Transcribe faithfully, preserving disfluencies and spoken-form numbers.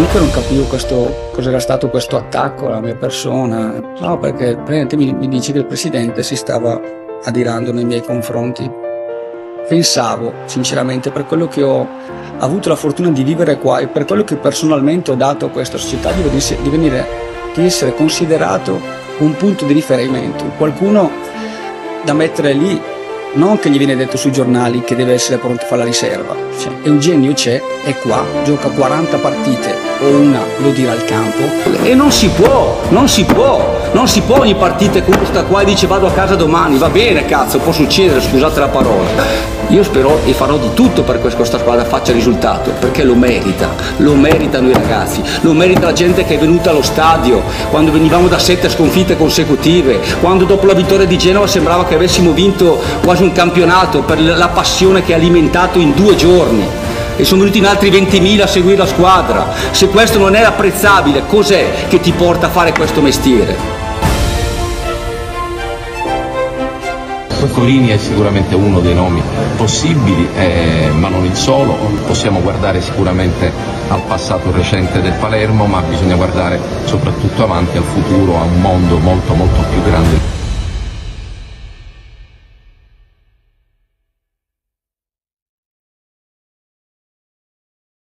che non capivo questo, cos'era stato questo attacco alla mia persona. No, perché praticamente mi, mi dice che il presidente si stava adirando nei miei confronti. Pensavo, sinceramente, per quello che ho avuto la fortuna di vivere qua e per quello che personalmente ho dato a questa società, di, venire, di, venire, di essere considerato un punto di riferimento, qualcuno da mettere lì, non che gli viene detto sui giornali che deve essere pronto a fare la riserva. Cioè, Eugenio c'è, è qua, gioca quaranta partite o una lo dirà al campo e non si può, non si può, non si può ogni partita con questa qua e dice vado a casa domani, va bene cazzo, può succedere, scusate la parola. Io spero e farò di tutto perché questa squadra faccia risultato, perché lo merita, lo meritano i ragazzi, lo merita la gente che è venuta allo stadio, quando venivamo da sette sconfitte consecutive, quando dopo la vittoria di Genova sembrava che avessimo vinto quasi un campionato per la passione che ha alimentato in due giorni. E sono venuti in altri ventimila a seguire la squadra. Se questo non è apprezzabile, cos'è che ti porta a fare questo mestiere? Colini è sicuramente uno dei nomi possibili, eh, ma non il solo. Possiamo guardare sicuramente al passato recente del Palermo, ma bisogna guardare soprattutto avanti al futuro, a un mondo molto molto più grande.